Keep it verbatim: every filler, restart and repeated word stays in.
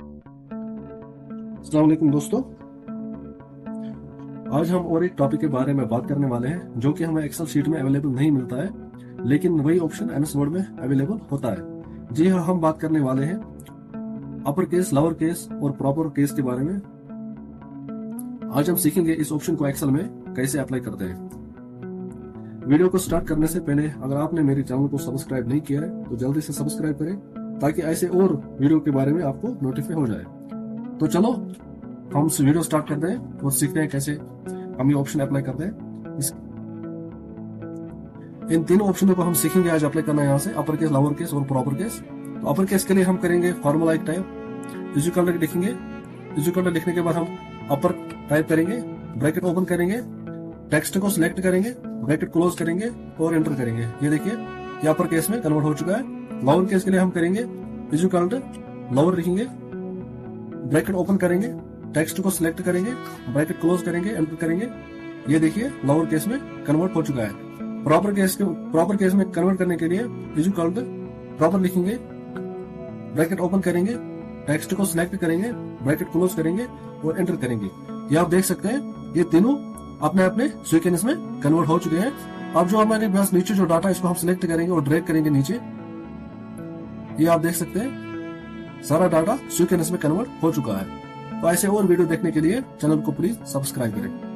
अस्सलाम वालेकुम दोस्तों। आज हम और एक टॉपिक के बारे में बात करने वाले हैं जो कि हमें एक्सेल शीट में अवेलेबल नहीं मिलता है, लेकिन वही ऑप्शन एमएस वर्ड में अवेलेबल होता है। जी हाँ, हम बात करने वाले हैं अपर केस, लोअर केस और प्रॉपर केस के बारे में। आज हम सीखेंगे इस ऑप्शन को एक्सेल में कैसे अप्लाई करते हैं। वीडियो को स्टार्ट करने से पहले अगर आपने मेरे चैनल को सब्सक्राइब नहीं किया है तो जल्दी से सब्सक्राइब करें ताकि ऐसे और वीडियो के बारे में आपको नोटिफाई हो जाए। तो चलो हम इस वीडियो स्टार्ट करते हैं और सीखते हैं कैसे हम ये ऑप्शन अप्लाई करते हैं। इस इन तीनों ऑप्शनों को हम सीखेंगे आज अप्लाई करना है यहाँ से, अपर केस, लोअर केस और प्रॉपर केस। तो अपर केस के लिए हम करेंगे फॉर्मूला एक टाइप इक्वल टू लिखेंगे। इक्वल टू लिखने के बाद हम अपर टाइप करेंगे, ब्रैकेट ओपन करेंगे, टेक्स्ट को सिलेक्ट करेंगे, ब्रैकेट क्लोज करेंगे और एंटर करेंगे। ये देखिए ये अपर केस में कन्वर्ट हो चुका है। लोअर केस के लिए हम करेंगे इक्वल टू लोअर लिखेंगे, ब्रैकेट ओपन करेंगे, टेक्स्ट को सिलेक्ट करेंगे, ब्रैकेट क्लोज करेंगे, एंटर करेंगे। ये देखिए लोअर केस में कन्वर्ट हो चुका है। प्रॉपर केस के प्रॉपर केस में कन्वर्ट करने के लिए इक्वल टू प्रॉपर लिखेंगे, ब्रैकेट ओपन करेंगे, टेक्स्ट को सिलेक्ट करेंगे, ब्रैकेट क्लोज करेंगे और एंटर करेंगे। ये आप देख सकते हैं ये तीनों अपने अपने सीक्वेंस में कन्वर्ट हो चुके हैं। अब जो हमारे पास नीचे जो डाटा इसको हम सिलेक्ट करेंगे और ड्रैग करेंगे नीचे। ये आप देख सकते हैं सारा डाटा सीक्वेंस में कन्वर्ट हो चुका है। तो ऐसे और वीडियो देखने के लिए चैनल को प्लीज सब्सक्राइब करें।